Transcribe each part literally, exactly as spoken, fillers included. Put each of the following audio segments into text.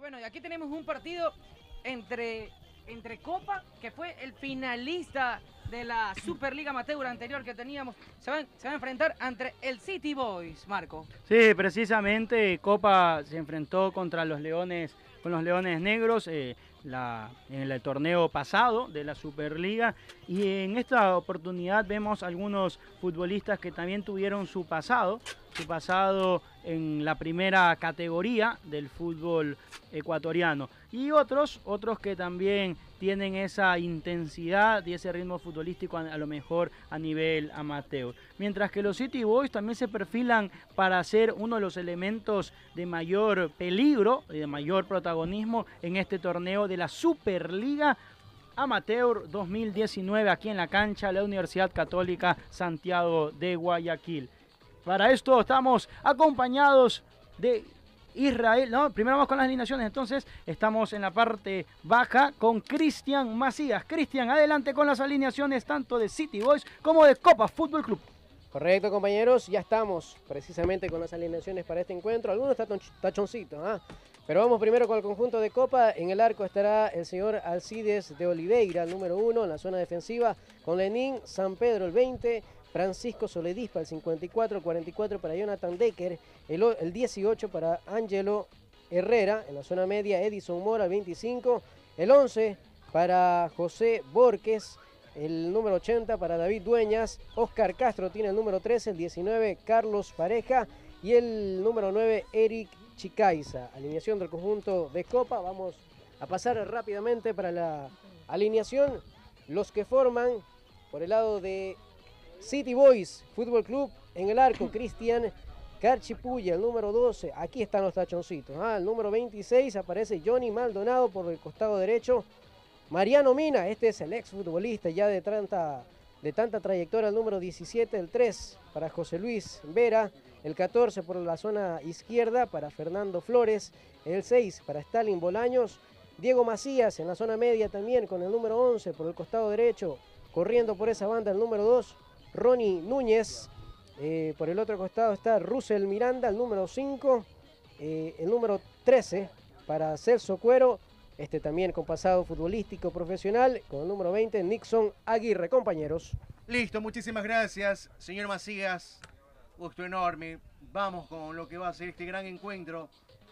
bueno, y aquí tenemos un partido entre, entre Copa, que fue el finalista de la Superliga Amateur anterior que teníamos. Se va, se va a enfrentar ante el City Boys, Marco. Sí, precisamente Copa se enfrentó contra los Leones, con los Leones Negros eh, la, en el torneo pasado de la Superliga, y en esta oportunidad vemos algunos futbolistas que también tuvieron su pasado, su pasado en la primera categoría del fútbol ecuatoriano, y otros, otros que también tienen esa intensidad y ese ritmo futbolístico a, a lo mejor a nivel amateur. Mientras que los City Boys también se perfilan para ser uno de los elementos de mayor peligro y de mayor protagonismo en este torneo de la Superliga Amateur dos mil diecinueve aquí en la cancha de la Universidad Católica Santiago de Guayaquil. Para esto estamos acompañados de Israel, no, primero vamos con las alineaciones, entonces estamos en la parte baja con Cristian Macías. Cristian, adelante con las alineaciones tanto de City Boys como de Copa Fútbol Club. Correcto, compañeros, ya estamos precisamente con las alineaciones para este encuentro, algunos tachoncitos, ¿ah? Pero vamos primero con el conjunto de Copa. En el arco estará el señor Alcides de Oliveira, el número uno, en la zona defensiva, con Lenín San Pedro, el veinte, Francisco Soledispa, el cincuenta y cuatro, cuarenta y cuatro para Jonathan Decker, el, el dieciocho para Ángelo Herrera, en la zona media Edison Mora, el veinticinco, el once para José Borges, el número ochenta para David Dueñas, Oscar Castro tiene el número trece, el diecinueve Carlos Pareja y el número nueve Eric Chicaiza. Alineación del conjunto de Copa. Vamos a pasar rápidamente para la alineación. Los que forman por el lado de City Boys Fútbol Club, en el arco Cristian Carchipuya, el número doce, aquí están los tachoncitos, ah, el número veintiséis aparece Johnny Maldonado por el costado derecho, Mariano Mina, este es el ex futbolista ya de tanta, de tanta trayectoria, el número diecisiete, el tres para José Luis Vera, el catorce por la zona izquierda para Fernando Flores, el seis para Stalin Bolaños, Diego Macías en la zona media también con el número once por el costado derecho, corriendo por esa banda el número dos, Ronnie Núñez, eh, por el otro costado está Russell Miranda, el número cinco, eh, el número trece para Celso Cuero, este también con pasado futbolístico profesional, con el número veinte, Nixon Aguirre. Compañeros. Listo, muchísimas gracias, señor Macías, gusto enorme. Vamos con lo que va a ser este gran encuentro.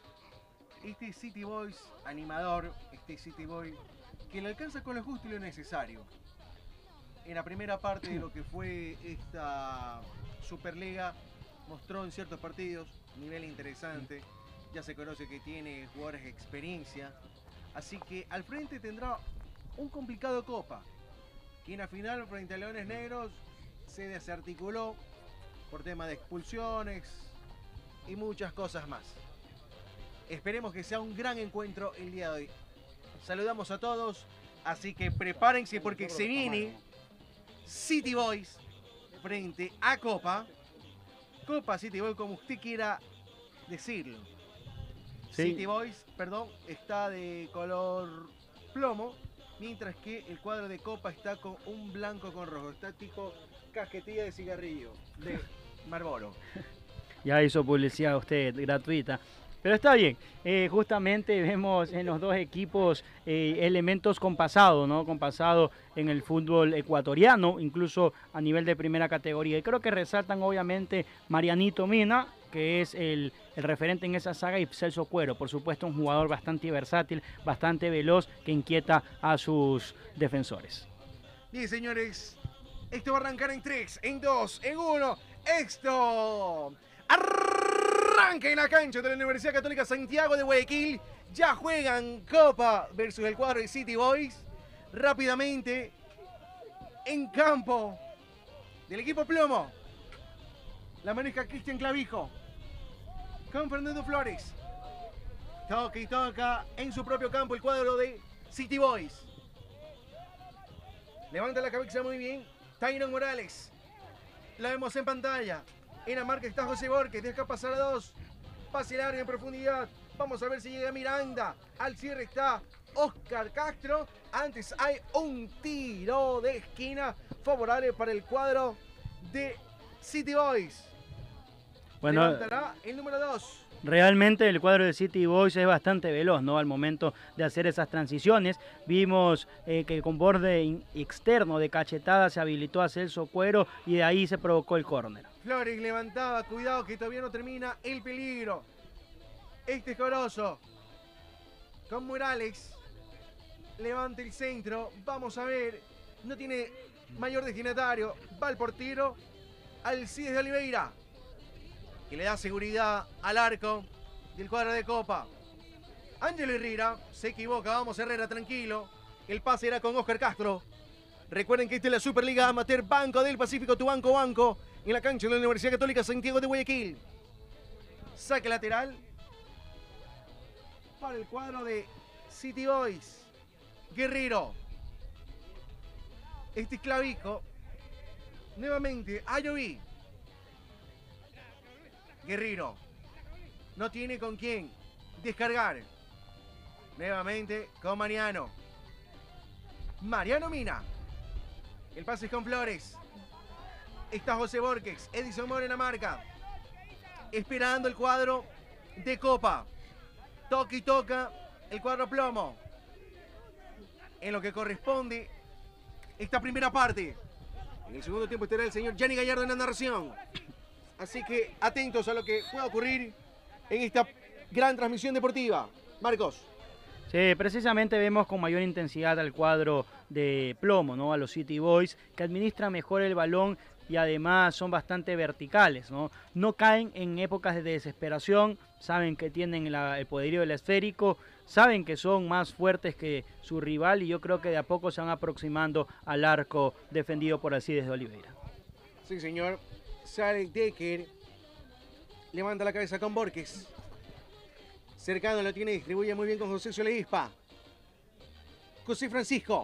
Este City Boys animador, este City Boy que le alcanza con lo justo y lo necesario. En la primera parte de lo que fue esta Superliga mostró en ciertos partidos nivel interesante, ya se conoce que tiene jugadores de experiencia, así que al frente tendrá un complicado Copa, que en la final frente a Leones Negros se desarticuló por tema de expulsiones y muchas cosas más. Esperemos que sea un gran encuentro el día de hoy. Saludamos a todos, así que prepárense porque se viene City Boys frente a Copa. Copa City Boys, como usted quiera decirlo. Sí. City Boys, perdón, está de color plomo, mientras que el cuadro de Copa está con un blanco con rojo. Está tipo cajetilla de cigarrillo de Marlboro. Ya hizo publicidad usted gratuita. Pero está bien, eh, justamente vemos en los dos equipos eh, elementos con pasado, ¿no? Con pasado en el fútbol ecuatoriano, incluso a nivel de primera categoría. Y creo que resaltan obviamente Marianito Mina, que es el, el referente en esa saga, y Celso Cuero, por supuesto un jugador bastante versátil, bastante veloz, que inquieta a sus defensores. Bien, señores, esto va a arrancar en tres, en dos, en uno, esto... Arranca en la cancha de la Universidad Católica Santiago de Guayaquil. Ya juegan Copa versus el cuadro de City Boys. Rápidamente en campo del equipo plomo. La maneja Cristian Clavijo con Fernando Flores. Toca y toca en su propio campo el cuadro de City Boys. Levanta la cabeza muy bien Tyron Morales. La vemos en pantalla. En la marca está José Borges, deja pasar a dos. Pase largo en profundidad. Vamos a ver si llega Miranda. Al cierre está Oscar Castro. Antes hay un tiro de esquina favorable para el cuadro de City Boys. Bueno, levantará el número dos. Realmente el cuadro de City Boys es bastante veloz, ¿no? Al momento de hacer esas transiciones. Vimos eh, que con borde externo de cachetada se habilitó a Celso Cuero y de ahí se provocó el córner. Flores levantaba, cuidado que todavía no termina el peligro. Este es Corozo. Con Morales. Levanta el centro. Vamos a ver. No tiene mayor destinatario. Va el portero. Alcides de Oliveira. Que le da seguridad al arco del cuadro de Copa. Ángelo Herrera se equivoca. Vamos Herrera, tranquilo. El pase era con Oscar Castro. Recuerden que esta es la Superliga Amateur Banco del Pacífico, tu banco banco. En la cancha de la Universidad Católica Santiago de Guayaquil. Saque lateral. Para el cuadro de City Boys. Guerrero. Este es Clavijo. Nuevamente, Ayoví. Guerrero. No tiene con quién descargar. Nuevamente con Mariano. Mariano Mina. El pase es con Flores. Está José Borges. Edison Mora en la marca. Esperando el cuadro de Copa. Toca y toca el cuadro plomo. En lo que corresponde esta primera parte. En el segundo tiempo estará el señor Gianni Gallardo en la narración. Así que atentos a lo que pueda ocurrir en esta gran transmisión deportiva. Marcos. Sí, precisamente vemos con mayor intensidad al cuadro de plomo, ¿no? A los City Boys, que administran mejor el balón y además son bastante verticales, ¿no? No caen en épocas de desesperación, saben que tienen la, el poderío del esférico, saben que son más fuertes que su rival y yo creo que de a poco se van aproximando al arco defendido por Alcides de Oliveira. Sí, señor. Sale Decker. Levanta la cabeza con Borges. Cercano lo tiene, distribuye muy bien con José Soledispa. José Francisco.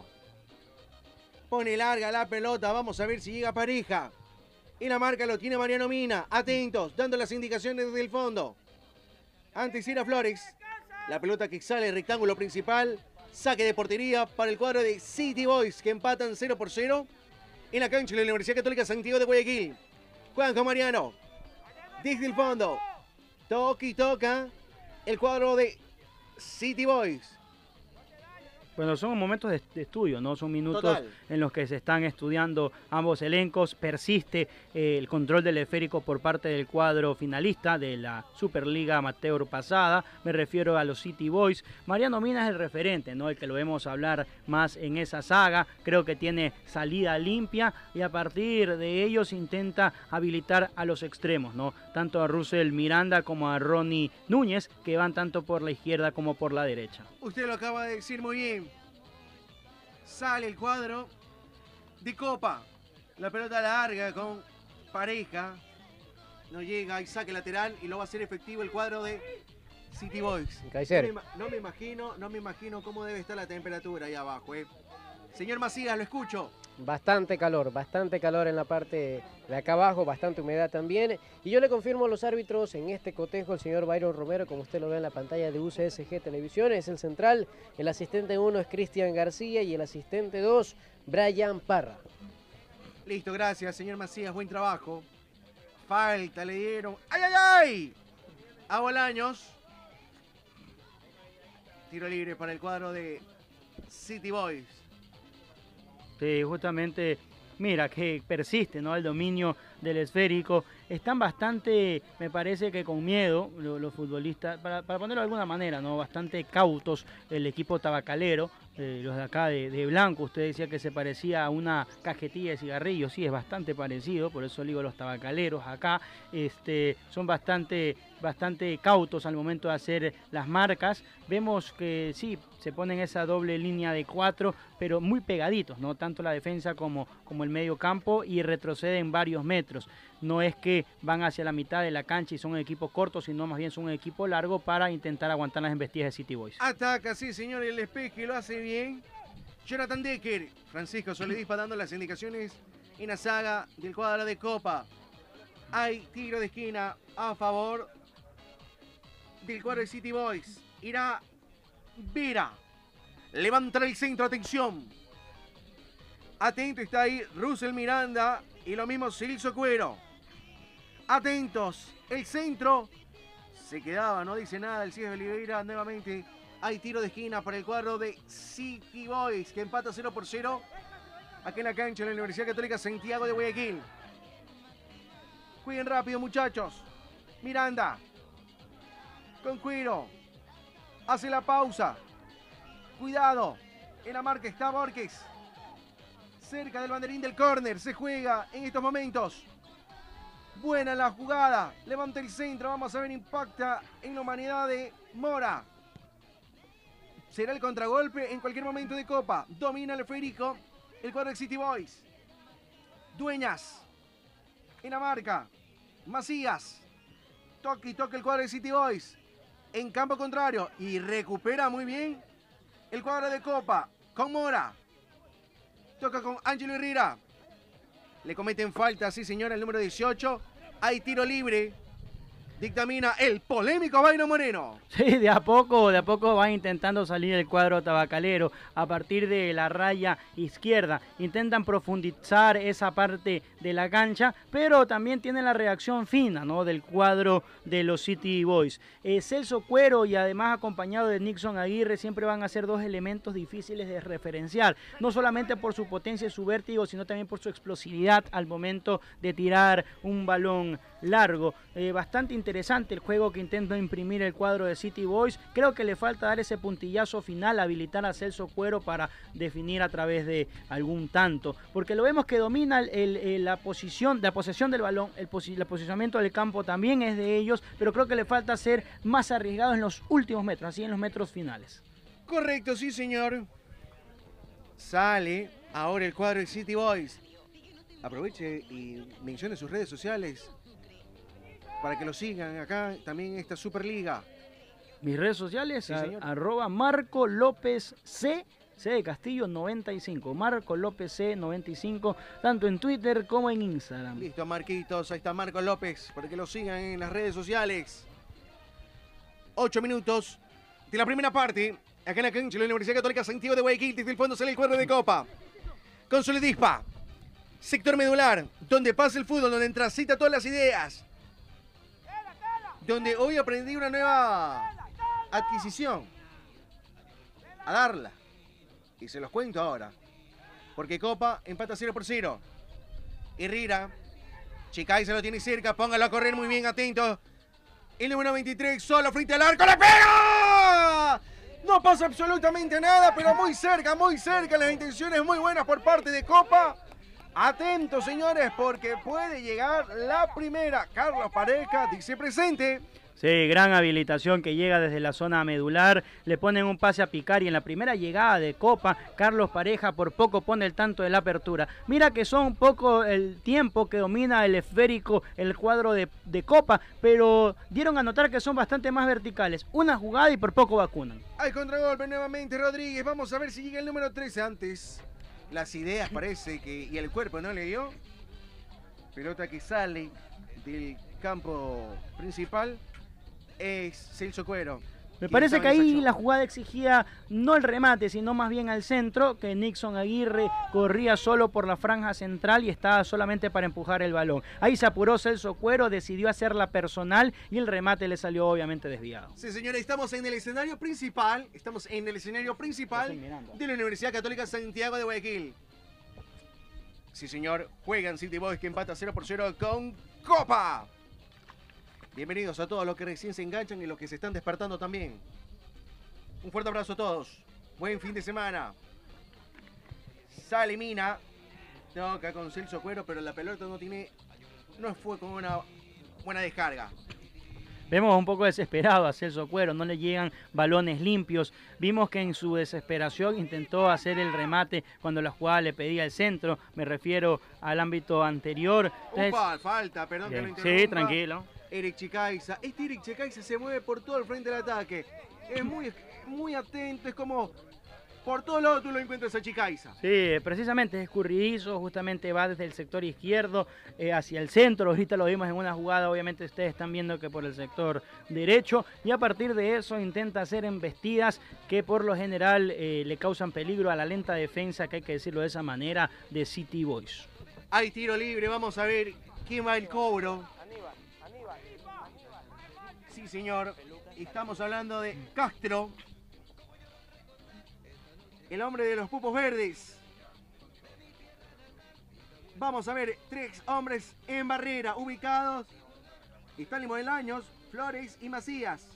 Pone larga la pelota, vamos a ver si llega pareja. Y la marca lo tiene Mariano Mina. Atentos, dando las indicaciones desde el fondo. Antes era Flores. La pelota que sale rectángulo principal. Saque de portería para el cuadro de City Boys, que empatan cero por cero. En la cancha de la Universidad Católica Santiago de Guayaquil. Juanjo Mariano. Desde el fondo. Toca y toca el cuadro de City Boys. Bueno, son momentos de, de estudio, ¿no? Son minutos Total. En los que se están estudiando ambos elencos. Persiste eh, el control del esférico por parte del cuadro finalista de la Superliga Amateur pasada. Me refiero a los City Boys. Mariano Mina es el referente, ¿no? El que lo vemos hablar más en esa saga. Creo que tiene salida limpia y a partir de ellos intenta habilitar a los extremos, ¿no? Tanto a Russell Miranda como a Ronnie Núñez, que van tanto por la izquierda como por la derecha. Usted lo acaba de decir muy bien. Sale el cuadro de Copa. La pelota larga con pareja. No llega y saque lateral y lo va a hacer efectivo el cuadro de City Boys. No me, no me imagino, no me imagino cómo debe estar la temperatura ahí abajo, eh. Señor Macías, lo escucho. Bastante calor, bastante calor en la parte de acá abajo, bastante humedad también. Y yo le confirmo a los árbitros en este cotejo, el señor Byron Romero, como usted lo ve en la pantalla de U C S G Televisión, es el central. El asistente uno es Cristian García y el asistente dos, Brian Parra. Listo, gracias, señor Macías, buen trabajo. Falta, le dieron. ¡Ay, ay, ay! A Bolaños. Tiro libre para el cuadro de City Boys. Sí, justamente, mira, que persiste, ¿no? El dominio del esférico. Están bastante, me parece que con miedo los, los futbolistas, para, para ponerlo de alguna manera, ¿no? Bastante cautos el equipo tabacalero, eh, los de acá de, de blanco. Usted decía que se parecía a una cajetilla de cigarrillos, sí, es bastante parecido, por eso digo los tabacaleros acá. Este, son bastante, bastante cautos al momento de hacer las marcas. Vemos que sí, se ponen esa doble línea de cuatro, pero muy pegaditos, ¿no? Tanto la defensa como, como el medio campo y retroceden varios metros. No es que van hacia la mitad de la cancha y son un equipo corto, sino más bien son un equipo largo para intentar aguantar las embestidas de City Boys. Ataca, sí, señor, el despeje lo hace bien. Jonathan Decker, Francisco Soledispa dando las indicaciones en la saga del cuadro de Copa. Hay tiro de esquina a favor del cuadro de City Boys. Irá Vera. Levanta el centro, atención. Atento está ahí Russell Miranda y lo mismo Celso Cuero. Atentos, el centro Se quedaba, no dice nada el Cíes de Oliveira. Nuevamente hay tiro de esquina para el cuadro de City Boys, que empata cero por cero. Aquí en la cancha de la Universidad Católica Santiago de Guayaquil. Cuiden rápido, muchachos. Miranda. Con Cuiro. Hace la pausa. Cuidado. En la marca está Borges. Cerca del banderín del córner. Se juega en estos momentos. Buena la jugada. Levanta el centro. Vamos a ver, impacta en la humanidad de Mora. Será el contragolpe en cualquier momento de Copa. Domina el Federico. El cuadro de City Boys. Dueñas. En la marca. Macías. Toque y toque el cuadro de City Boys. En campo contrario. Y recupera muy bien el cuadro de Copa. Con Mora. Toca con Ángelo Herrera. Le cometen falta, sí señora, el número dieciocho. Hay tiro libre. Dictamina el polémico Byron Moreno. Sí, de a poco, de a poco va intentando salir el cuadro tabacalero a partir de la raya izquierda. Intentan profundizar esa parte de la cancha, pero también tienen la reacción fina, ¿no?, del cuadro de los City Boys. Eh, Celso Cuero y además acompañado de Nixon Aguirre siempre van a ser dos elementos difíciles de referenciar, no solamente por su potencia y su vértigo, sino también por su explosividad al momento de tirar un balón largo. Eh, bastante interesante el juego que intenta imprimir el cuadro de City Boys. Creo que le falta dar ese puntillazo final, habilitar a Celso Cuero para definir a través de algún tanto, porque lo vemos que domina el, el, el, la posición, la posesión del balón, el, posi el posicionamiento del campo también es de ellos, pero creo que le falta ser más arriesgado en los últimos metros, así en los metros finales. Correcto, sí señor. Sale ahora el cuadro de City Boys. Aproveche y mencione sus redes sociales para que lo sigan acá también en esta Superliga. Mis redes sociales, sí, a, arroba Marco López C, C de Castillo noventa y cinco, Marco López C noventa y cinco, tanto en Twitter como en Instagram. Listo, Marquitos, ahí está Marco López, para que lo sigan en las redes sociales. Ocho minutos de la primera parte, acá en la cancha de la Universidad Católica Santiago de Guayaquil. Desde el fondo sale el cuadro de Copa. Con su dispa, sector medular, donde pasa el fútbol, donde transita todas las ideas. Donde hoy aprendí una nueva adquisición. A darla. Y se los cuento ahora. Porque Copa empata cero por cero. Herrera. Chicay se lo tiene cerca. Póngalo a correr muy bien, atento. El número veintitrés, solo frente al arco. ¡Le pega! No pasa absolutamente nada, pero muy cerca, muy cerca. Las intenciones muy buenas por parte de Copa. Atentos, señores, porque puede llegar la primera. Carlos Pareja dice presente. Sí, gran habilitación que llega desde la zona medular. Le ponen un pase a picar y en la primera llegada de Copa, Carlos Pareja por poco pone el tanto de la apertura. Mira que son poco el tiempo que domina el esférico, el cuadro de, de Copa, pero dieron a notar que son bastante más verticales. Una jugada y por poco vacunan. Hay contragolpe nuevamente, Rodríguez. Vamos a ver si llega el número trece antes. Las ideas parece que... y el cuerpo no le dio. Pelota que sale del campo principal. Es Celso Cuero. Me parece que ahí la jugada exigía no el remate, sino más bien al centro, que Nixon Aguirre corría solo por la franja central y estaba solamente para empujar el balón. Ahí se apuró Celso Cuero, decidió hacerla personal y el remate le salió obviamente desviado. Sí, señores, estamos en el escenario principal, estamos en el escenario principal de la Universidad Católica Santiago de Guayaquil. Sí, señor, juegan City Boys que empata cero por cero con Copa. Bienvenidos a todos los que recién se enganchan y los que se están despertando también. Un fuerte abrazo a todos. Buen fin de semana. Sale Mina. Toca con Celso Cuero, pero la pelota no tiene... no fue con una buena descarga. Vemos un poco desesperado a Celso Cuero, no le llegan balones limpios. Vimos que en su desesperación intentó hacer el remate cuando la jugada le pedía el centro. Me refiero al ámbito anterior. Entonces, Upa, falta, perdón bien, que lo interrumpa. Sí, tranquilo. Eric Chicaiza. Este Eric Chicaiza se mueve por todo el frente del ataque. Es muy, muy atento, es como... por todos lados tú lo encuentras a Chicaiza. Sí, precisamente es escurridizo, justamente va desde el sector izquierdo eh, hacia el centro. Ahorita lo vimos en una jugada, obviamente ustedes están viendo que por el sector derecho. Y a partir de eso intenta hacer embestidas que por lo general eh, le causan peligro a la lenta defensa, que hay que decirlo de esa manera, de City Boys. Hay tiro libre, vamos a ver quién va el cobro. Sí, Sí, señor. Estamos hablando de Castro, el hombre de los pupos verdes. Vamos a ver, tres hombres en barrera ubicados. Stanley Modelaños, Flores y Macías.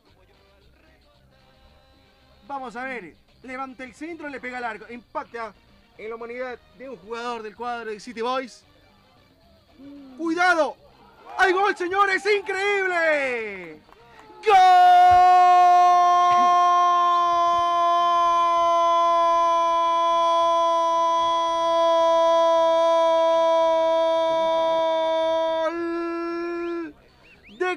Vamos a ver, levanta el centro, le pega al arco. Impacta en la humanidad de un jugador del cuadro de City Boys. ¡Cuidado! ¡Hay gol, señores! ¡Increíble! ¡Gol de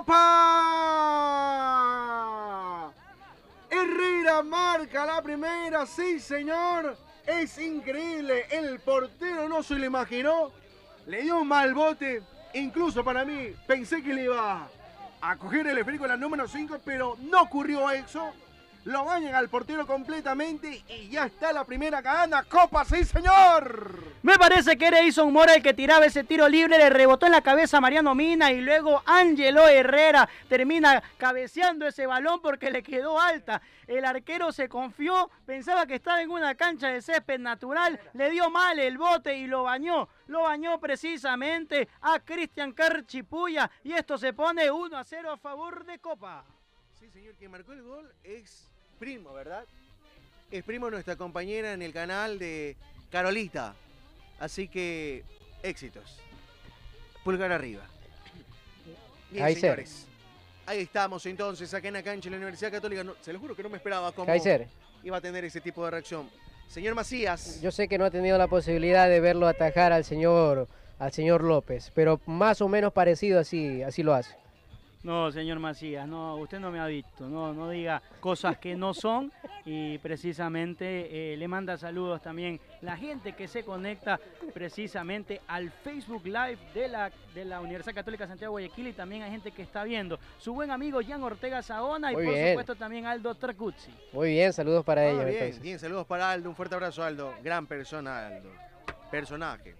Copa! Herrera marca la primera, sí señor. Es increíble, el portero no se lo imaginó. Le dio un mal bote, incluso para mí pensé que le iba a coger el esférico en la número cinco, pero no ocurrió eso. Lo bañan al portero completamente y ya está la primera que gana Copa, sí señor. Me parece que era Edison Mora el que tiraba ese tiro libre, le rebotó en la cabeza a Mariano Mina y luego Ángelo Herrera termina cabeceando ese balón porque le quedó alta. El arquero se confió, pensaba que estaba en una cancha de césped natural, le dio mal el bote y lo bañó. Lo bañó precisamente a Cristian Carchipuya y esto se pone uno a cero a favor de Copa. Sí señor, quien marcó el gol es Primo, ¿verdad? Es Primo, nuestra compañera en el canal de Carolita. Así que, éxitos. Pulgar arriba. Bien, Kaiser. señores. Ahí estamos entonces, acá en la cancha de la Universidad Católica. No, se lo juro que no me esperaba cómo Kaiser, iba a tener ese tipo de reacción. Señor Macías. yo sé que no ha tenido la posibilidad de verlo atajar al señor, al señor López, pero más o menos parecido así, así lo hace. No, señor Macías, no, usted no me ha visto, no, no diga cosas que no son y precisamente eh, le manda saludos también la gente que se conecta precisamente al Facebook Live de la, de la Universidad Católica Santiago de Guayaquil y también hay gente que está viendo. Su buen amigo Jan Ortega Saona y Muy por bien. supuesto también Aldo Tracuzzi. Muy bien, saludos para Ah, ellos. bien, entonces. bien, saludos para Aldo. Un fuerte abrazo, Aldo. Gran persona, Aldo. Personaje.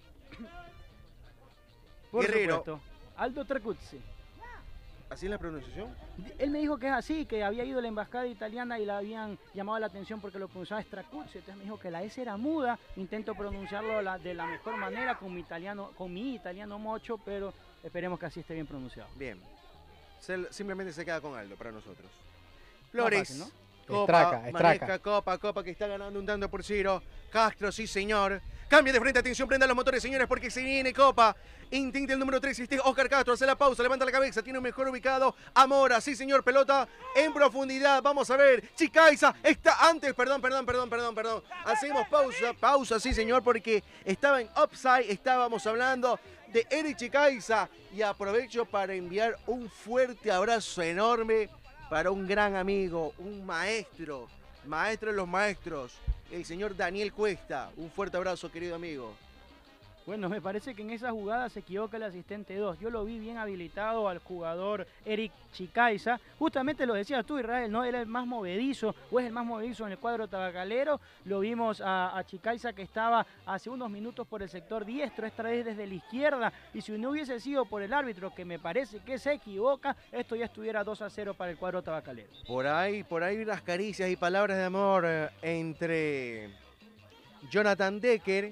Por Guerrero. supuesto, Aldo Tracuzzi. ¿Así es la pronunciación? Él me dijo que es así, que había ido a la embajada italiana y le habían llamado la atención porque lo pronunciaba Stracuzzi. Entonces me dijo que la S era muda. Intento pronunciarlo la- de la mejor manera con mi italiano, con mi italiano mocho, pero esperemos que así esté bien pronunciado. Bien. Se- simplemente se queda con Aldo para nosotros. Flores. fácil, ¿no? Copa, Estraca, estraca. maneja Copa, Copa que está ganando un tanto por cero. Castro, sí señor. Cambia de frente, atención, prendan los motores, señores, porque se viene Copa. Intenta el número tres, este Oscar Castro, hace la pausa, levanta la cabeza, tiene un mejor ubicado. Amora, sí señor, pelota en profundidad. Vamos a ver, Chicaiza está antes, perdón, perdón, perdón, perdón, perdón. Hacemos pausa, pausa, sí señor, porque estaba en upside, estábamos hablando de Eric Chicaiza. Y aprovecho para enviar un fuerte abrazo enorme para un gran amigo, un maestro, maestro de los maestros, el señor Daniel Cuesta. Un fuerte abrazo, querido amigo. Bueno, me parece que en esa jugada se equivoca el asistente dos. Yo lo vi bien habilitado al jugador Eric Chicaiza. Justamente lo decías tú, Israel, ¿no? Él es el más movedizo, o es el más movedizo en el cuadro tabacalero. Lo vimos a, a Chicaiza que estaba hace unos minutos por el sector diestro, esta vez desde la izquierda. Y si no hubiese sido por el árbitro, que me parece que se equivoca, esto ya estuviera dos a cero para el cuadro tabacalero. Por ahí, por ahí las caricias y palabras de amor eh, entre Jonathan Decker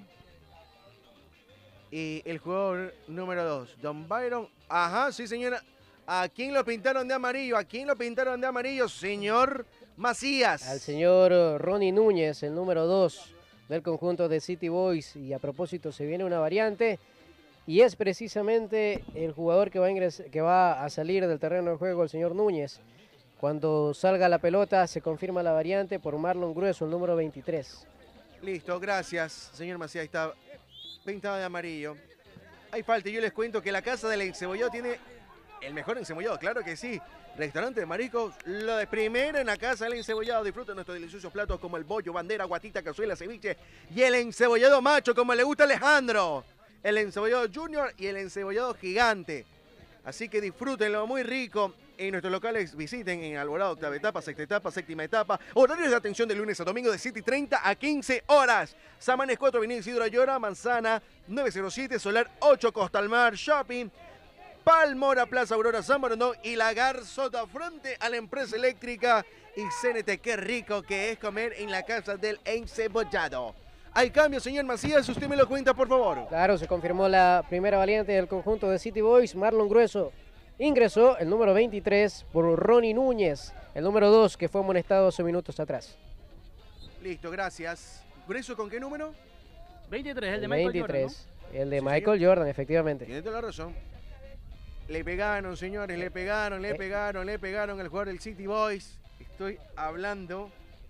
y el jugador número dos, Don Byron. Ajá, sí señora. ¿A quién lo pintaron de amarillo? ¿A quién lo pintaron de amarillo? Señor Macías. Al señor eh, Ronnie Núñez, el número dos del conjunto de City Boys. Y a propósito, se viene una variante. Y es precisamente el jugador que va a, ingres- que va a salir del terreno de juego, el señor Núñez. Cuando salga la pelota, se confirma la variante por Marlon Grueso, el número veintitrés. Listo, gracias, señor Macías. Está pintado de amarillo. Hay falta, y yo les cuento que la casa del encebollado tiene el mejor encebollado, claro que sí. Restaurante de mariscos, lo de primera en la casa del encebollado. Disfruten nuestros deliciosos platos como el bollo, bandera, guatita, cazuela, ceviche y el encebollado macho, como le gusta a Alejandro. El encebollado junior y el encebollado gigante. Así que disfrútenlo, muy rico. En nuestros locales visiten en Alborada, octava etapa, sexta etapa, séptima etapa. Horarios de atención de lunes a domingo de siete y treinta a quince horas. Samanes cuatro, Avenida Isidro Ayora, Manzana nueve cero siete, Solar ocho, Costa al Mar, Shopping. Palmora, Plaza Aurora, San Borondón y la Garzota frente a la empresa eléctrica y C N T. Qué rico que es comer en la casa del encebollado. ¿Hay cambio, señor Macías? Usted me lo cuenta, por favor. Claro, se confirmó la primera variante del conjunto de City Boys. Marlon Grueso ingresó el número veintitrés por Ronnie Núñez, el número dos que fue amonestado hace minutos atrás. Listo, gracias. ¿Grueso con qué número? veintitrés, el de El Michael veintitrés, Jordan, el de Sí, Michael señor. Jordan, efectivamente. Tiene toda la razón. Le pegaron, señores, le pegaron, le Eh. pegaron, le pegaron al jugador del City Boys. Estoy hablando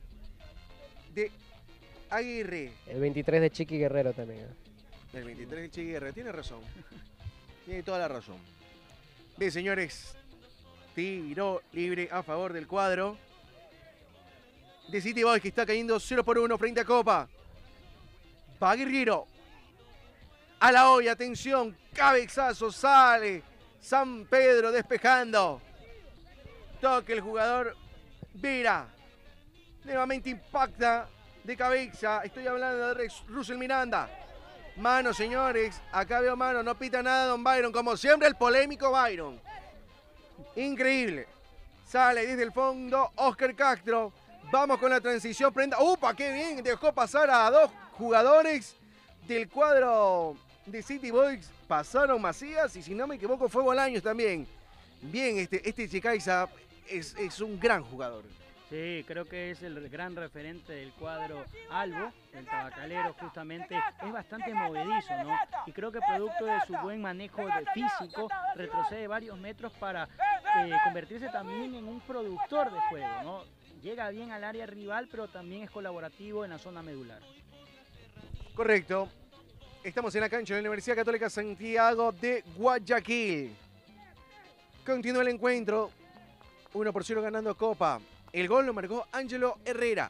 de Aguirre. El veintitrés de Chiqui Guerrero también. ¿eh? El veintitrés de Che Guerra, tiene razón. Tiene toda la razón. Bien, señores. Tiro libre a favor del cuadro de City Boys, que está cayendo cero por uno frente a Copa. Va Guerrero. A la olla, atención. Cabezazo, sale. San Pedro despejando. Toque el jugador Vera. Nuevamente impacta de cabeza. Estoy hablando de Rex Russell Miranda. Mano, señores. Acá veo mano. No pita nada Don Byron. Como siempre, el polémico Byron. Increíble. Sale desde el fondo Oscar Castro. Vamos con la transición. Prenda. ¡Upa! ¡Qué bien! Dejó pasar a dos jugadores del cuadro de City Boys. Pasaron Macías y, si no me equivoco, fue Bolaños también. Bien, este, este Chicaiza es, es un gran jugador. Sí, creo que es el gran referente del cuadro Albo, el tabacalero justamente, es bastante movedizo, ¿no? Y creo que producto de su buen manejo de físico, retrocede varios metros para eh, convertirse también en un productor de juego, ¿no? Llega bien al área rival, pero también es colaborativo en la zona medular. Correcto. Estamos en la cancha de la Universidad Católica Santiago de Guayaquil. Continúa el encuentro. uno por cero ganando Copa. El gol lo marcó Ángelo Herrera.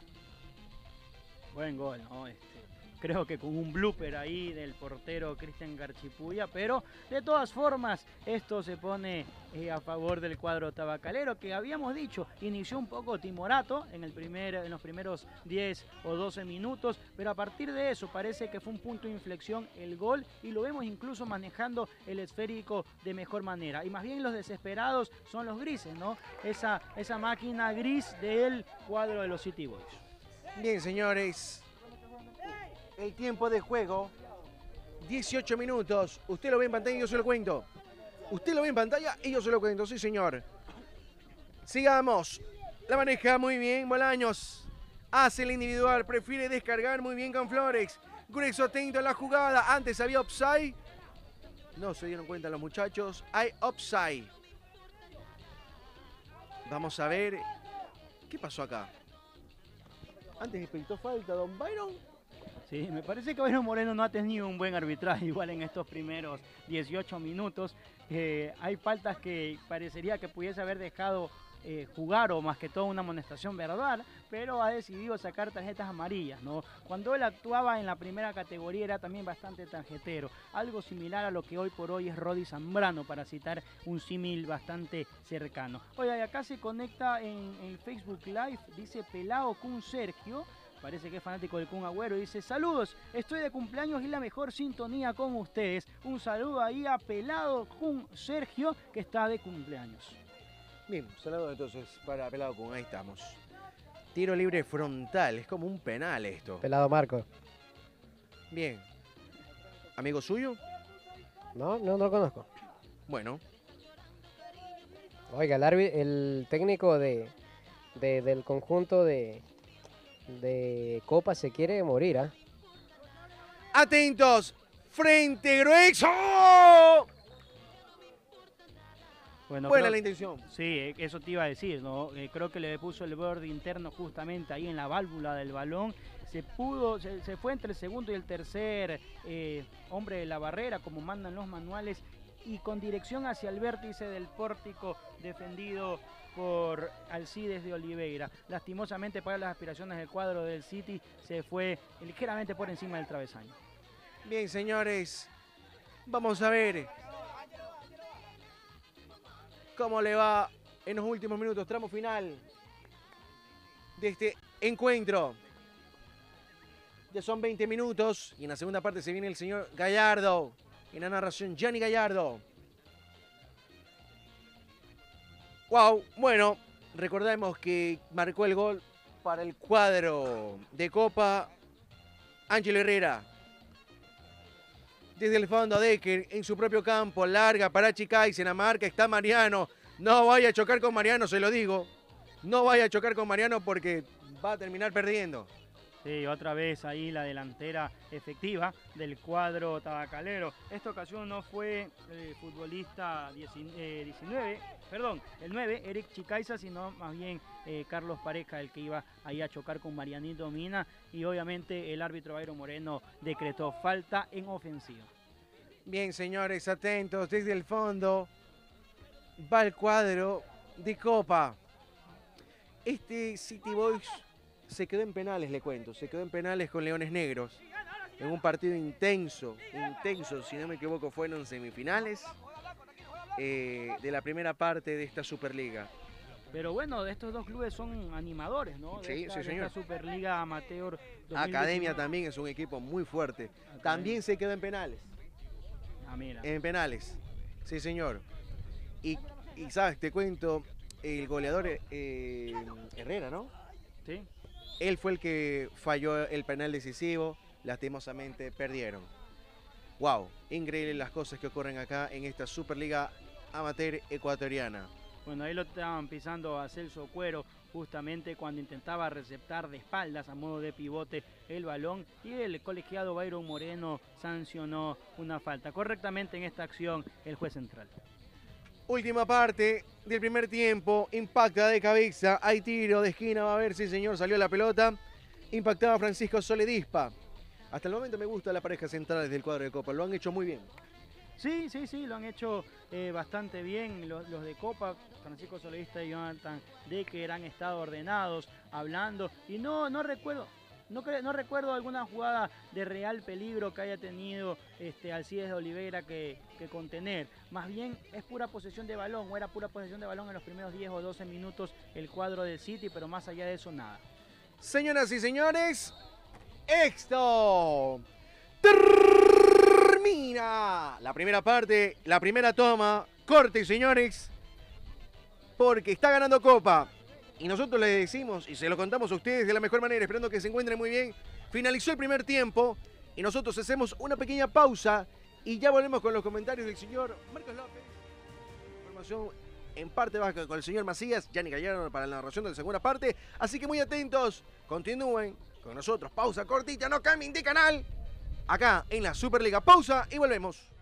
Buen gol, ¿no? Este, creo que con un blooper ahí del portero Cristian Garchipuya, pero de todas formas esto se pone eh, a favor del cuadro tabacalero, que habíamos dicho, inició un poco timorato en, el primer, en los primeros diez o doce minutos, pero a partir de eso parece que fue un punto de inflexión el gol y lo vemos incluso manejando el esférico de mejor manera. Y más bien los desesperados son los grises, ¿no? Esa, esa máquina gris del cuadro de los City Boys. Bien, señores. El tiempo de juego, dieciocho minutos. Usted lo ve en pantalla y yo se lo cuento. Usted lo ve en pantalla y yo se lo cuento, sí, señor. Sigamos. La maneja muy bien Bolaños. Hace el individual, prefiere descargar muy bien con Flores. Grueso atento a la jugada. Antes había offside. No se dieron cuenta los muchachos. Hay offside. Vamos a ver. ¿Qué pasó acá? Antes expectó falta Don Byron. Sí, me parece que Byron Moreno no ha tenido un buen arbitraje igual en estos primeros dieciocho minutos. Eh, hay faltas que parecería que pudiese haber dejado eh, jugar o más que todo una amonestación verbal, pero ha decidido sacar tarjetas amarillas, ¿no? Cuando él actuaba en la primera categoría era también bastante tarjetero, algo similar a lo que hoy por hoy es Rodi Zambrano, para citar un símil bastante cercano. Oiga, y acá se conecta en, en Facebook Live, dice Pelao Kun Sergio. Parece que es fanático del Kun Agüero. Dice, saludos, estoy de cumpleaños y la mejor sintonía con ustedes. Un saludo ahí a Pelado Kun Sergio, que está de cumpleaños. Bien, saludos entonces para Pelado Kun, ahí estamos. Tiro libre frontal, es como un penal esto. Pelado Marco. Bien. ¿Amigo suyo? No, no, no lo conozco. Bueno. Oiga, el, árbi- el técnico de, de- del conjunto de, de Copa se quiere morir, ¿ah? Atentos, frente grueso. Bueno, Buena creo- la intención. Sí, eh, eso te iba a decir, ¿no? Eh, creo que le puso el borde interno justamente ahí en la válvula del balón. Se pudo, se, se fue entre el segundo y el tercer eh, hombre de la barrera, como mandan los manuales, y con dirección hacia el vértice del pórtico defendido por Alcides de Oliveira. Lastimosamente para las aspiraciones del cuadro del City se fue ligeramente por encima del travesaño. Bien, señores. Vamos a ver cómo le va en los últimos minutos, tramo final de este encuentro. Ya son veinte minutos y en la segunda parte se viene el señor Gallardo. En la narración, Gianni Gallardo. Wow, bueno, recordemos que marcó el gol para el cuadro de Copa Ángel Herrera. Desde el fondo, Decker en su propio campo, larga para Chicais, en la marca está Mariano. No vaya a chocar con Mariano, se lo digo. No vaya a chocar con Mariano porque va a terminar perdiendo. Sí, otra vez ahí la delantera efectiva del cuadro tabacalero. Esta ocasión no fue el futbolista diecinueve, perdón, el nueve, Eric Chicaiza, sino más bien eh, Carlos Pareja, el que iba ahí a chocar con Marianito Mina. Y obviamente el árbitro Byron Moreno decretó falta en ofensiva. Bien, señores, atentos, desde el fondo va el cuadro de Copa. Este City Boys se quedó en penales, le cuento, se quedó en penales con Leones Negros, en un partido intenso, intenso, si no me equivoco, fueron semifinales eh, de la primera parte de esta Superliga. Pero bueno, estos dos clubes son animadores, ¿no? De Sí, esta, sí, de señor. esta Superliga Amateur dos mil diecinueve. Academia también es un equipo muy fuerte, Academia. también se quedó en penales, Ah, mira. en penales, sí señor. Y, y sabes, te cuento, el goleador eh, Herrera, ¿no? Sí. Él fue el que falló el penal decisivo, lastimosamente perdieron. Wow, increíble las cosas que ocurren acá en esta Superliga Amateur ecuatoriana. Bueno, ahí lo estaban pisando a Celso Cuero justamente cuando intentaba receptar de espaldas a modo de pivote el balón y el colegiado Byron Moreno sancionó una falta. Correctamente en esta acción el juez central. Última parte del primer tiempo, impacta de cabeza, hay tiro de esquina, va a ver si señor salió la pelota, impactaba Francisco Soledispa. Hasta el momento me gusta la pareja central del cuadro de Copa, lo han hecho muy bien. Sí, sí, sí, lo han hecho eh, bastante bien los, los de Copa. Francisco Soledispa y Jonathan Decker han estado ordenados, hablando y no, no recuerdo... No, no recuerdo alguna jugada de real peligro que haya tenido este, Alcides de Oliveira que, que contener. Más bien es pura posesión de balón, o era pura posesión de balón en los primeros diez o doce minutos el cuadro del City, pero más allá de eso nada. Señoras y señores, esto termina la primera parte, la primera toma. Corte, señores, porque está ganando Copa. Y nosotros les decimos, y se lo contamos a ustedes de la mejor manera, esperando que se encuentren muy bien. Finalizó el primer tiempo y nosotros hacemos una pequeña pausa y ya volvemos con los comentarios del señor Marcos López. Información en parte baja con el señor Macías, Gianni Gallardo para la narración de la segunda parte. Así que muy atentos, continúen con nosotros. Pausa cortita, no cambien de canal. Acá en la Superliga. Pausa y volvemos.